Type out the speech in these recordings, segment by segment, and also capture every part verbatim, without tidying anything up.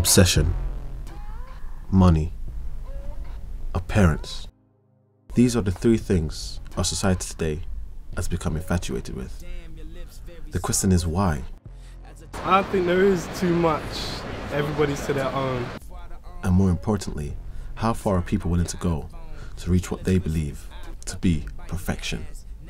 Obsession, money, appearance. These are the three things our society today has become infatuated with. The question is why? I think there is too much. Everybody's to their own. And more importantly, how far are people willing to go to reach what they believe to be perfection?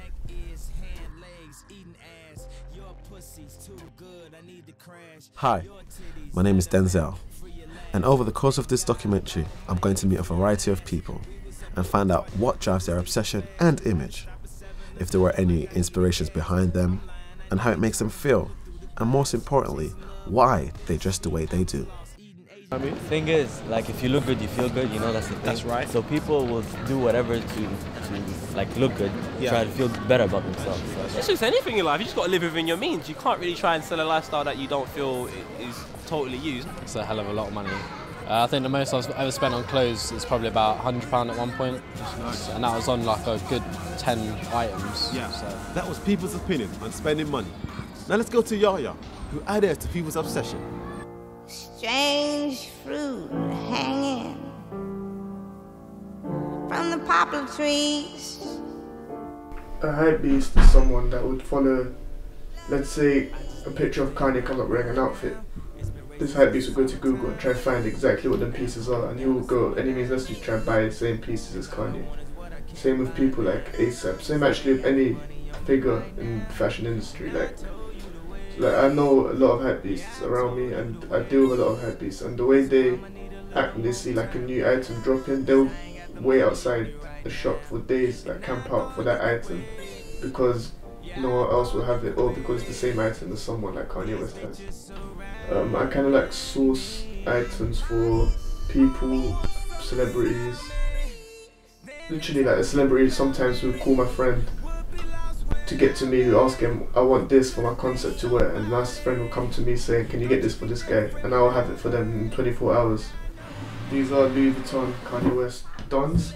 Hi, my name is Denzel, and over the course of this documentary, I'm going to meet a variety of people and find out what drives their obsession and image, if there were any inspirations behind them, and how it makes them feel, and most importantly, why they dress the way they do. I mean, the thing is, like, if you look good, you feel good, you know, that's the thing. That's right. So people will do whatever to, to like, look good, Yeah. try to feel better about themselves. So. It's just anything in life, you just got to live within your means. You can't really try and sell a lifestyle that you don't feel is totally used. It's a hell of a lot of money. Uh, I think the most I've ever spent on clothes is probably about one hundred pounds at one point. Nice. And that was on like a good ten items. Yeah. So. That was people's opinion on spending money. Now let's go to Yaya, who added to people's obsession. Strange fruit hanging from the poplar trees. A hypebeast is someone that would follow, let's say, a picture of Kanye comes up wearing an outfit. This hypebeast will go to Google and try to find exactly what the pieces are, and he will go, any means necessary, to try and buy the same pieces as Kanye. Same with people like ASAP. Same actually with any figure in the fashion industry. Like, like I know a lot of hypebeasts around me, and I deal with a lot of hypebeasts, and the way they act when they see like a new item drop in, they'll wait outside the shop for days, like camp out for that item, because no one else will have it, or because it's the same item as someone like Kanye West has. Um, I kind of like source items for people, celebrities. Literally, like a celebrity sometimes will call my friend to get to me, who ask him, I want this for my concert to wear, and my friend will come to me saying, can you get this for this guy? And I will have it for them in twenty-four hours. These are Louis Vuitton Kanye West Dons.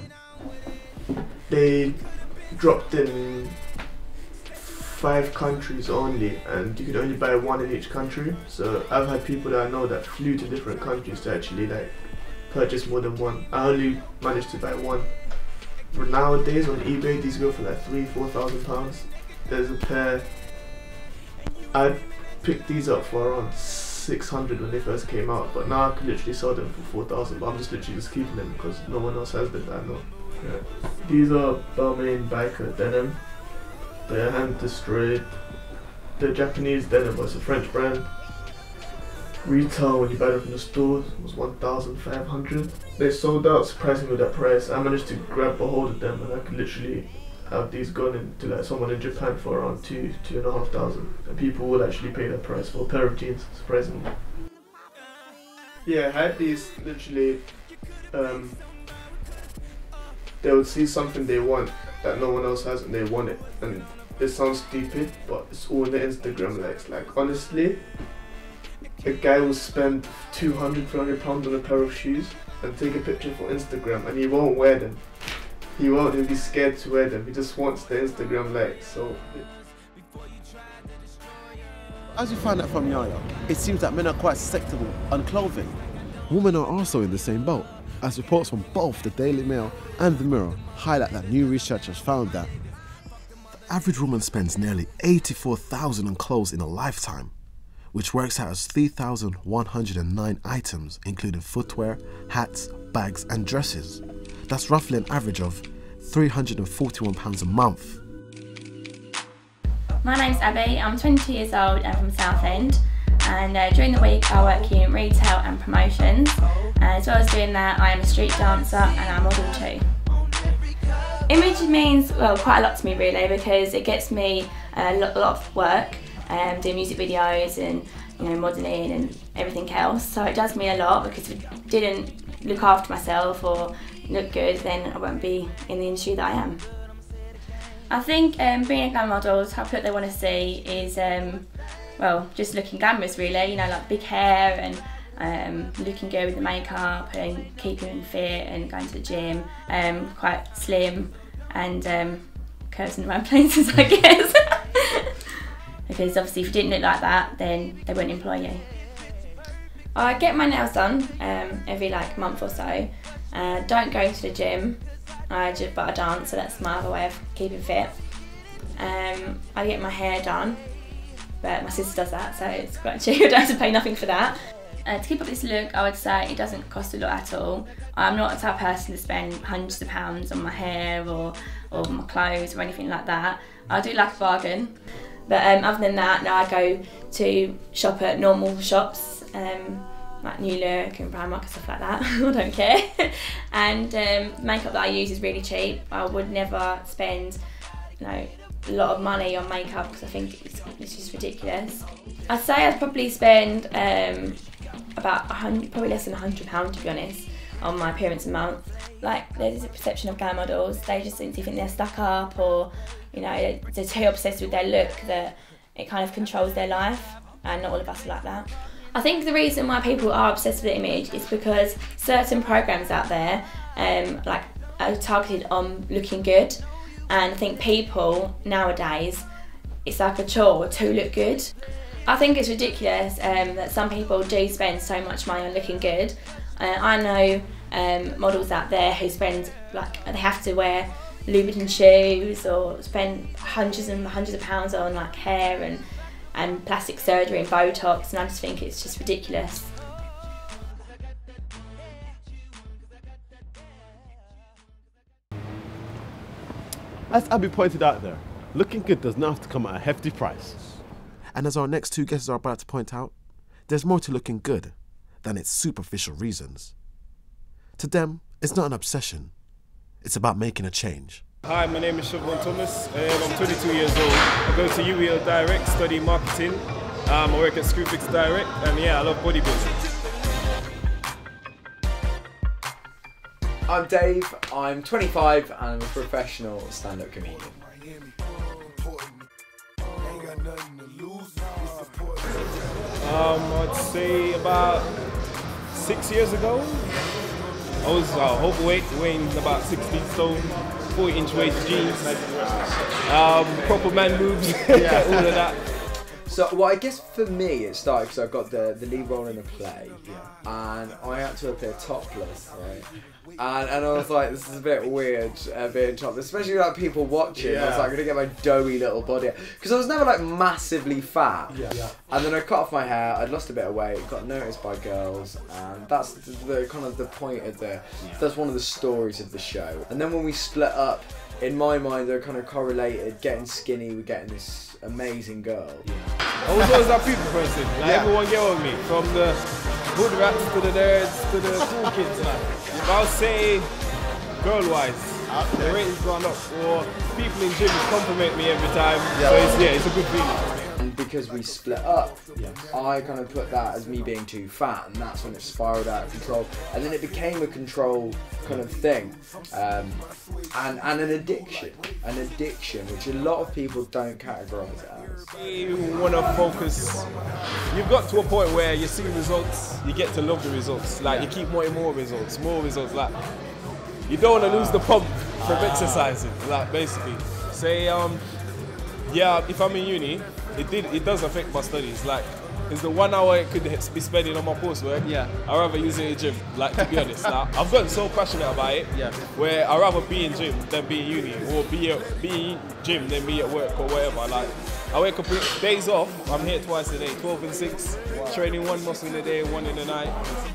They dropped in five countries only, and you could only buy one in each country. So I've had people that I know that flew to different countries to actually like purchase more than one. I only managed to buy one. But nowadays on eBay, these go for like three, four thousand pounds. There's a pair. I picked these up for around six hundred when they first came out, but now I can literally sell them for four thousand. But I'm just literally just keeping them because no one else has them that I know. Yeah. These are Balmain biker denim. They're hand destroyed. They're Japanese denim, but it's a French brand. Retail when you buy them from the stores was one thousand five hundred. They sold out surprisingly with that price. I managed to grab a hold of them, and I could literally have these gone into like someone in Japan for around two, two and a half thousand. And people will actually pay that price for a pair of jeans, surprisingly. Yeah, I had these literally. Um, they would see something they want that no one else has, and they want it. And it sounds stupid, but it's all in the Instagram likes. Like honestly, a guy will spend two hundred, three hundred pounds on a pair of shoes and take a picture for Instagram, and he won't wear them. He won't, he'll be scared to wear them. He just wants the Instagram likes. So. As you find out from Yaya, it seems that men are quite susceptible on clothing. Women are also in the same boat, as reports from both the Daily Mail and the Mirror highlight that new research has found that the average woman spends nearly eighty-four thousand on clothes in a lifetime, which works out as three thousand one hundred nine items, including footwear, hats, bags and dresses. That's roughly an average of three hundred forty-one pounds a month. My name's Abby, I'm twenty years old and from Southend, and uh, during the week I work in retail and promotions, and as well as doing that I am a street dancer and I model too. Image means, well, quite a lot to me really, because it gets me a lot, a lot of work, um, doing music videos and you know modelling and everything else, so it does mean a lot, because if I didn't look after myself or look good, then I won't be in the industry that I am. I think um, being a glam model, how what they want to see is, um, well, just looking glamorous really, you know, like big hair and um, looking good with the makeup and keeping fit and going to the gym, um, quite slim and um, curves in the right places, I guess. Because obviously if you didn't look like that, then they wouldn't employ you. I get my nails done um, every like month or so. Uh, don't go to the gym, I just but I dance, so that's my other way of keeping fit. Um, I get my hair done, but my sister does that, so it's quite cheap. I don't have to pay nothing for that. Uh, to keep up this look, I would say it doesn't cost a lot at all. I'm not the type of person to spend hundreds of pounds on my hair or, or my clothes or anything like that. I do like a bargain, but um, other than that, now I go to shop at normal shops, um, like New Look and Primark and stuff like that. I don't care. And um, makeup that I use is really cheap. I would never spend, you know, a lot of money on makeup because I think it's, it's just ridiculous. I'd say I'd probably spend um, about a hundred, probably less than a hundred pounds to be honest, on my appearance a month. Like there's a perception of glam models, they just think they're stuck up or, you know, they're too obsessed with their look that it kind of controls their life, and not all of us are like that. I think the reason why people are obsessed with the image is because certain programs out there um, like are targeted on looking good, and I think people nowadays, it's like a chore to look good. I think it's ridiculous um, that some people do spend so much money on looking good. Uh, I know um, models out there who spend, like, they have to wear Louboutin shoes or spend hundreds and hundreds of pounds on like hair and, and plastic surgery and Botox, and I just think it's just ridiculous. As Abby pointed out there, looking good does not have to come at a hefty price. And as our next two guests are about to point out, there's more to looking good than its superficial reasons. To them, it's not an obsession, it's about making a change. Hi, my name is Thomas. Um, I'm twenty-two years old. I go to U E L Direct, study marketing. Um, I work at Screwfix Direct, and yeah, I love bodybuilding. I'm Dave, I'm twenty-five and I'm a professional stand-up comedian. Um, I'd say about six years ago, I was uh, overweight, weighing about sixty stone, forty inch waist jeans, um, proper man moves, yeah. All of that. So, well, I guess for me it started because I got the, the lead role in a play, yeah. And I had to appear topless, right? And, and I was like, this is a bit weird, uh, being topless, especially like people watching. Yeah. I was like, I'm gonna get my doughy little body, because I was never like massively fat. Yeah. Yeah. And then I cut off my hair, I'd lost a bit of weight, got noticed by girls, and that's the, the kind of the point of the, yeah. That's one of the stories of the show. And then when we split up, in my mind, they're kind of correlated, getting skinny with getting this amazing girl. Yeah. I was always that people person, like yeah. Everyone get on me, from the hood rats to the nerds to the cool kids. Like. If I'll say, girl-wise, okay. The rating's gone up, or people in gyms compliment me every time, yeah. So it's, yeah, it's a good feeling. And because we split up, yeah. I kind of put that as me being too fat, and that's when it spiraled out of control. And then it became a control kind of thing, um, and, and an addiction, an addiction, which a lot of people don't categorise it as. You want to focus, you've got to a point where you see results, you get to love the results, like yeah. You keep wanting more results, more results, like you don't want to lose the pump from exercising, like basically. Say, um, yeah, if I'm in uni, it did, it does affect my studies, like, it's the one hour I could be spending on my coursework. Yeah. I'd rather use it in the gym, like, to be honest. Like, I've gotten so passionate about it, yeah. Where I'd rather be in gym than be in uni, or be at be in gym than be at work or whatever. Like, I wake up days off, I'm here twice a day, twelve and six, wow. Training one muscle in the day, one in the night.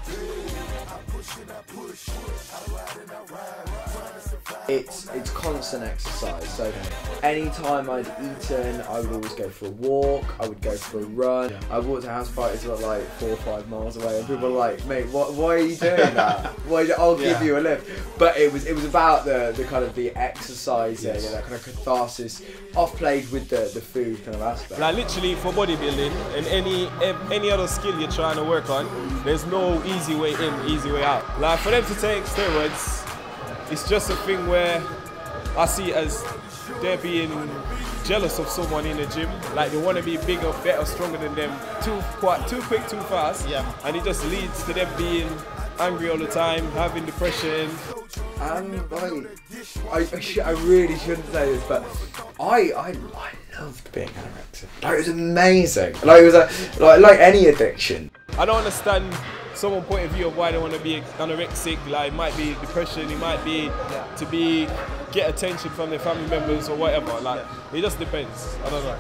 It's it's constant exercise. So anytime I'd eaten, I would always go for a walk. I would go for a run. Yeah. I walked to house parties that were like four or five miles away, and people were like, "Mate, what? Why are you doing that? Why? I'll yeah. give you a lift." But it was it was about the the kind of the exercising, yes. And that kind of catharsis, off played with the the food kind of aspect. Like literally for bodybuilding and any any other skill you're trying to work on, there's no easy way in, easy way out. Like for them to take steroids, it's just a thing where I see it as they're being jealous of someone in the gym. Like they want to be bigger, better, stronger than them, too quite too quick, too fast. Yeah. And it just leads to them being angry all the time, having depression. And like, I, I, sh I really shouldn't say this, but I I, I loved being anorexic. Like it was amazing. Like it was a, like like any addiction. I don't understand someone's point of view of why they want to be anorexic. Like, it might be depression, it might be yeah. to be get attention from their family members or whatever. Like, yeah. it just depends. I don't know.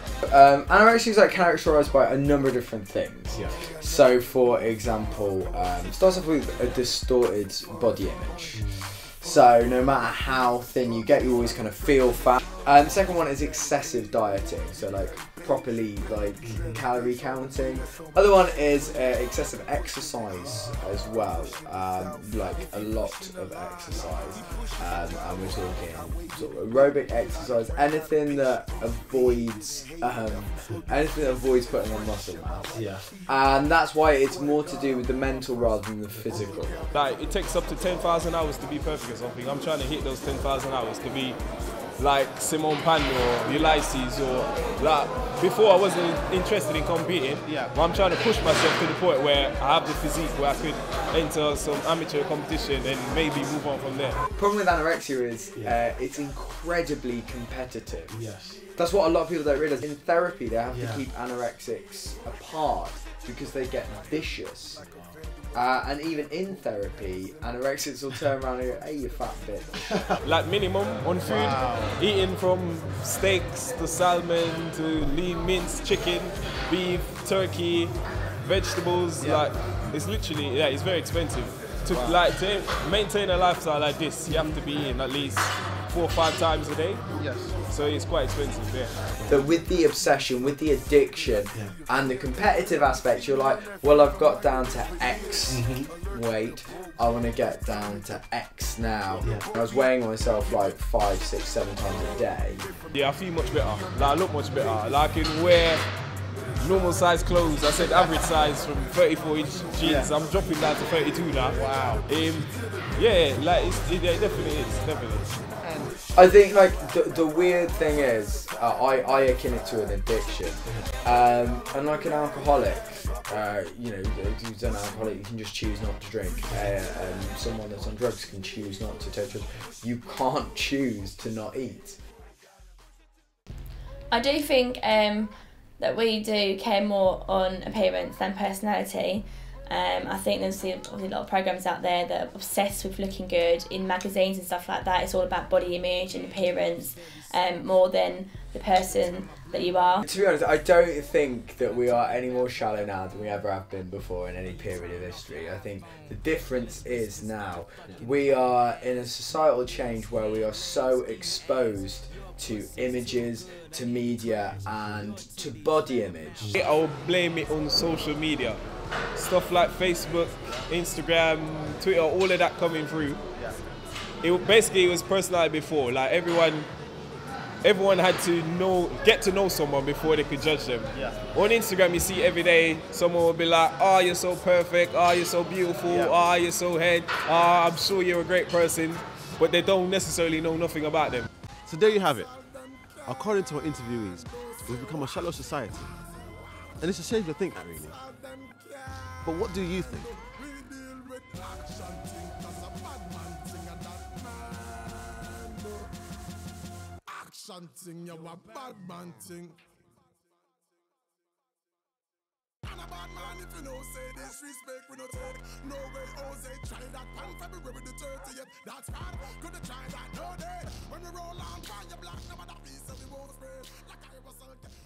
Um, anorexia is like characterised by a number of different things. Yeah. So, for example, um, it starts off with a distorted body image. So, no matter how thin you get, you always kind of feel fat. And the second one is excessive dieting. So, like properly like calorie counting. Other one is uh, excessive exercise as well. Um, like a lot of exercise. Um, and we're talking sort of aerobic exercise, anything that avoids um, anything that avoids putting on muscle mass. Yeah. And that's why it's more to do with the mental rather than the physical. Like, it takes up to ten thousand hours to be perfect or something. I'm trying to hit those ten thousand hours to be like Simone Pan or Ulysses, or like, before I wasn't interested in competing, yeah. but I'm trying to push myself to the point where I have the physique where I could enter some amateur competition and maybe move on from there. The problem with anorexia is yeah. uh, it's incredibly competitive. Yes. That's what a lot of people don't realise. In therapy, they have yeah. to keep anorexics apart because they get vicious. Uh, and even in therapy, anorexics will turn around and go, hey, you fat bitch. Like minimum on food, wow. eating from steaks to salmon to lean minced chicken, beef, turkey, vegetables. Yeah. Like, it's literally, yeah, it's very expensive. To wow. like to maintain a lifestyle like this, you have to be eating at least four or five times a day. Yes. So it's quite expensive, yeah. But with the obsession, with the addiction, yeah. and the competitive aspect, you're like, well, I've got down to X mm-hmm. weight, I want to get down to X now. Yeah. I was weighing myself like five, six, seven times a day. Yeah, I feel much better. Like, I look much better. Like, I can wear normal size clothes. I said average size from thirty-four inch jeans. Yeah. I'm dropping down to thirty-two now. Wow. Um, yeah, like it's, it, yeah, it definitely is, definitely is. I think like the, the weird thing is, uh, I, I akin it to an addiction. Um, and like an alcoholic, uh, you know, who's an alcoholic, you can just choose not to drink. Uh, and someone that's on drugs can choose not to take drugs. You can't choose to not eat. I do think um, that we do care more on appearance than personality. Um, I think there's obviously a lot of programs out there that are obsessed with looking good in magazines and stuff like that. It's all about body image and appearance um, more than the person that you are. To be honest, I don't think that we are any more shallow now than we ever have been before in any period of history. I think the difference is now we are in a societal change where we are so exposed to images, to media and to body image. I'll blame it on social media. Stuff like Facebook, Instagram, Twitter, all of that coming through. Yeah. It basically it was personality before. Like everyone, everyone had to know, get to know someone before they could judge them. Yeah. On Instagram, you see every day someone will be like, "Oh, you're so perfect. Oh, you're so beautiful. Yeah. Oh, you're so head. Oh, I'm sure you're a great person," but they don't necessarily know nothing about them. So there you have it. According to our interviewees, we've become a shallow society, and it's a shame to think that, really. But what do you think? Action thing, you're a bad man thing. And a bad man, if you know, say disrespect, we no take. No way, Jose, try that pan February the thirtieth. That's bad, could've tried that no day. When we roll on, find your black, never that piece of the won't spray. Like I was